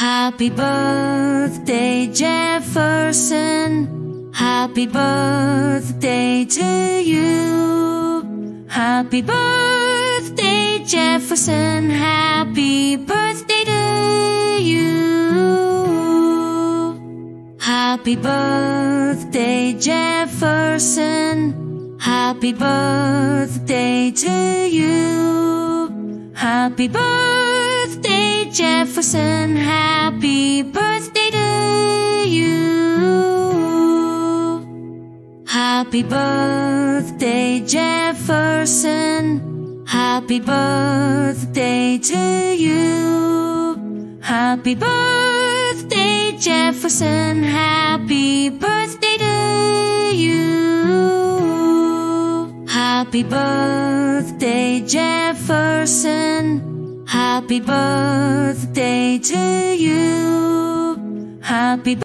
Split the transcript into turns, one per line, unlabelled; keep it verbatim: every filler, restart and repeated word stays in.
Happy birthday, Jefferson. Happy birthday to you. Happy birthday, Jefferson. Happy birthday to you. Happy birthday, Jefferson. Happy birthday to you. Happy birthday, Jefferson. Happy birthday to you. Happy birthday, Jefferson. Happy birthday to you. Happy birthday, Jefferson. Happy birthday to you. Happy birthday, Jefferson. Happy birthday to you. Happy